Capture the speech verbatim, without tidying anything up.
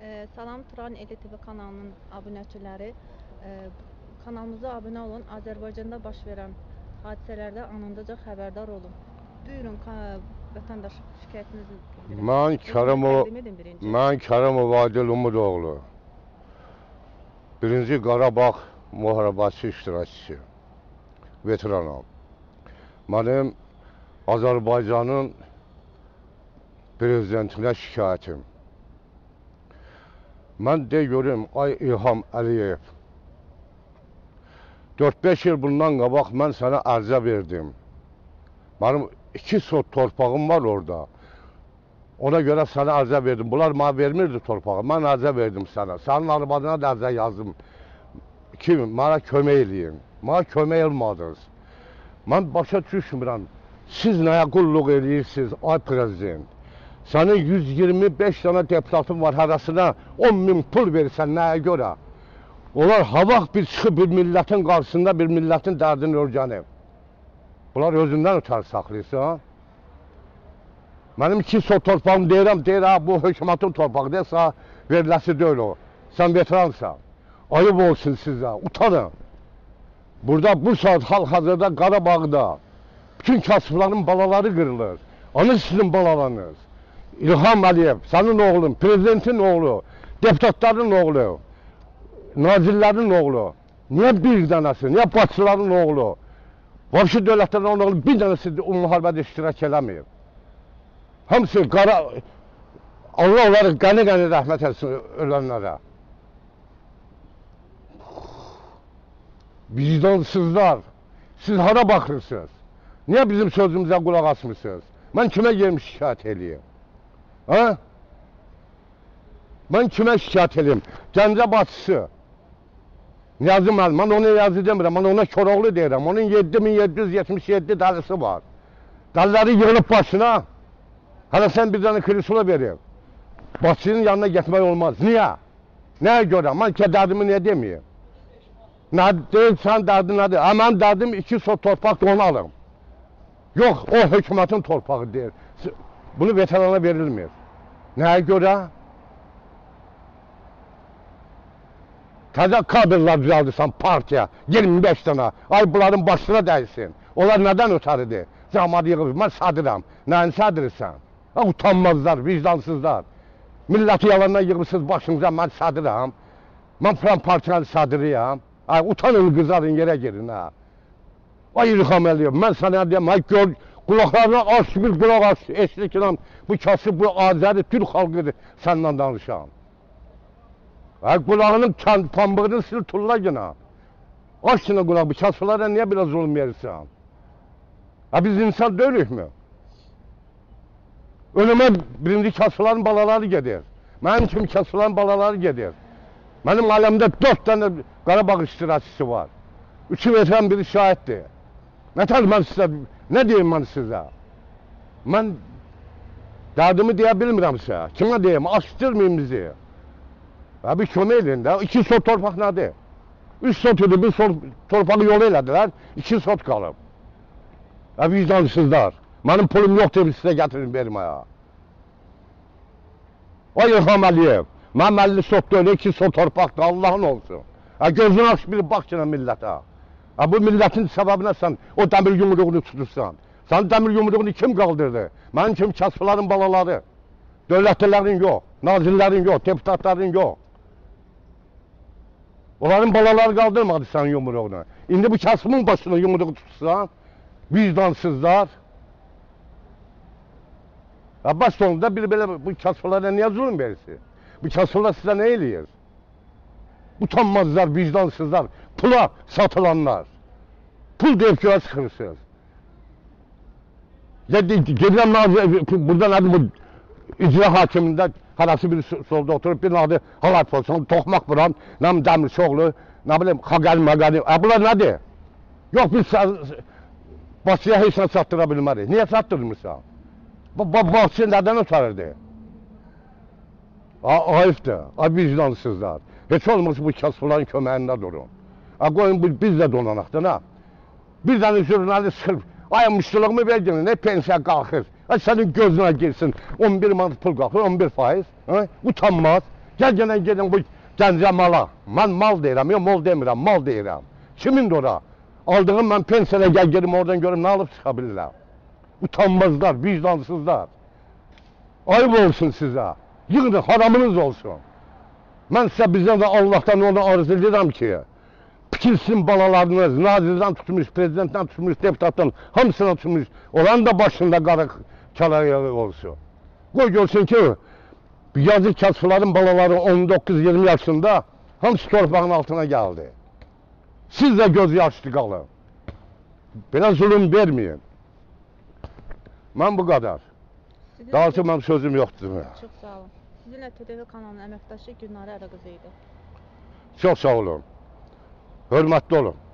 Ee, Salam Turan E L T V kanalının abunəçiləri, e, kanalımıza abunə olun. Azərbaycanda baş verən hadisələrdə anındaca xəbərdar olun. Buyurun, vətəndaş şikayətinizi bildirin. Mən Kərəmov, mən Kərəmov Adil Umudoğlu. Birinci Qarabağ müharibəsi iştirakçısı, veteranam. Mənim Azərbaycanın prezidentinə şikayətim. Mən de görüm, ay İlham Əliyev, dörd beş il bundan qabaq mən sənə ərzə verdim. Mənim iki sot torpağım var orada. Ona görə sənə ərzə verdim. Bunlar mənə vermirdi torpağı. Mən ərzə verdim sənə. Sənin arvadına da ərzə yazdım. Kim? Mənə kömək eləyin. Mənə kömək olmadınız. Mən başa düşmürəm. Siz nəyə qulluq eləyirsiniz, ay prezident? Sənin yüz iyirmi beş dənə deputatın var, hərəsinə on min pul verirsən, nəyə görə? Onlar havaq bir çıxıb bir millətin qarşısında bir millətin dərdini örgənib. Bunlar özündən ötər saxlayırsa. Mənim iki sot torpağım deyirəm, deyirəm, bu hökumətin torpağı deyirsə, veriləsi deyil o. Sən veteransan. Ayıb olsun sizə, utanın. Burada bu saat hal-hazırda Qarabağda bütün kasıfların balaları qırılır. Anı sizin balalarınız. İlham Əliyev, sənin oğlun, prezidentin oğlu, deputatların oğlu, nazirlərin oğlu. Niyə bir dənəsi, niyə başçıların oğlu? Vəbşi dövlətlərin oğlu bir dənəsi o müharibədə iştirak eləməyib. Hamısı qara, Allah onları qəni-qəni rəhmət etsin ölənlərə. Vicdansızlar, siz hara baxırsınız? Niyə bizim sözümüzə qulaq asmırsınız? Mən kimə gelmiş şikayət eləyim? Ha? Mən kimə şikayət eləyim? Gəncə başçısı. Niyazi müəllim, mən ona yazı demirəm, mən ona Koroğlu deyirəm. Onun yeddi min yeddi yüz yetmiş yeddi dəlisi var. Dəlləri yığılıb başına. Hələ sən bir dənə krisula verir. Başçının yanına getmək olmaz. Niyə? Nəyə görə? Mən ki, dərdimi niyə deməyim? Nə deyil, sən dərdin nədir? Hə, mənim dərdim iki sot torpaq da onu alım. Yox, o hökumətin torpağı deyil. Bunu veterana verilmir. Nəyə görə? Təzə kadrlar düzəldirsən partiya, iyirmi beş dənə. Ay, bunların başına dəyilsin. Onlar nədən ötəridir? Cəmaat yığılır, mən sadıram. Nəyin sadıırsan? Ha, utanmazlar, vicdansızlar. Milləti yalandan yığılsınız başınıza, mən sadıram. Mən falan partiyanın sadırıyam. Ay, utanın, qızarın, yerə girin, ha. Ay, İlham Əliyev, mən sənə deyəm, ay, gör, qulaqlarına aç, bir qulaq aç, eşlik inan, bu kasıb, bu Azəri, Türk xalqıdır, səndən danışam. Ay, qulağının pambığını sil, tulla yine. Aç yine qulaq, bu kasıblara niyə biraz zulüm verirsən? Ha, biz insan deyilik mi? Önüme birinci kasıbların balaları gedir. Mənim kimi kasıbların balaları gedir. Mənim aləmdə dörd dənə Qarabağ iştirakçısı var. Üçü veteran, biri şahitdir. Nətər mən sizə, nə deyim mən sizə? Mən dərdimi deyə bilmirəm sizə. Kimə deyim, açdırmayın bizi. Ya bir kömək edin də, iki sot torpaq nədir? Üç sot idi, bir sot torpağı yolu elədilər, iki sot qalıb. Ya vicdansızlar, mənim pulum yoxdur, sizə gətirin verməyə. Ay İlham Əliyev, mənim əlli sot deyil, iki sot torpaqdır, Allahın olsun. Ya gözünü aç bir bax yenə millətə. Ha, bu milletin səbəbinə sən o dəmir yumruğunu tutursan. Sən dəmir yumruğunu kim qaldırdı? Mənim kimi kasıbların balaları. Dövlətlilərin yox, nazirlərin yox, deputatların yox. Onların balaları qaldırmadı sənin yumruğunu. İndi bu kasımın başına yumruğu tutursan, vicdansızlar. Ya baş sonunda bir belə bu kasıblara niyə zulüm verirsin? Bu kasıblar sizə nə eləyir? Utanmazlar, vicdansızlar, pula satılanlar. Pul deyip göğe sıkırsınız. Gedirəm burada nədir bu icra hakimində harası bir solda oturup bir adı halay pozisyonu, toxmaq vuran, nəm Dəmirçioğlu, nə bileyim, Xaqəli Məqəli. E bunlar nədir? Yox, biz başçıya heç nə sattıra bilmərik. Niyə sattırmırsan? Başçı nədən ötərirdi? Ayıbdır, ay vicdansızlar. Heç olmasa bu kasıbların köməyində durun. Qoyun biz də donanaqdır, ha? Bir dənə jurnalist sırf, ay müştülüğümü verdin, ne pensiya qalxır. Ay sənin gözünə girsin, on bir manat pul qalxır, on bir faiz. Utanmaz. Gel gene gedin bu gəncə mala. Mən mal deyirəm, ya mal demirəm, mal deyirəm. Kimindir ora? Aldığım mən pensiyaya gel gedim oradan görüm ne alıp çıkabilirler. Utanmazlar, vicdansızlar. Ayıp olsun size. Yığın haramınız olsun. Ben size bizden de Allah'tan onu arz edirəm ki, pikirsin balalarınız, nazirden tutmuş, prezidentten tutmuş, deputattan hamısına tutmuş, olan da başında qarı kalayağı olsun. Qoy görsün ki, yazık kasıfların balaları on dokuz iyirmi yaşında hamısı torpağın altına geldi. Siz de göz yaşlı kalın. Biraz zulüm vermeyin. Ben bu kadar. Sizin Dağıtı benim sözüm yoktur. Çox sağ olun. Sizinlə T T V kanalının əməkdaşı Gülnarə Ərəqızı idi. Çok sağ olun. Hürmetli olun.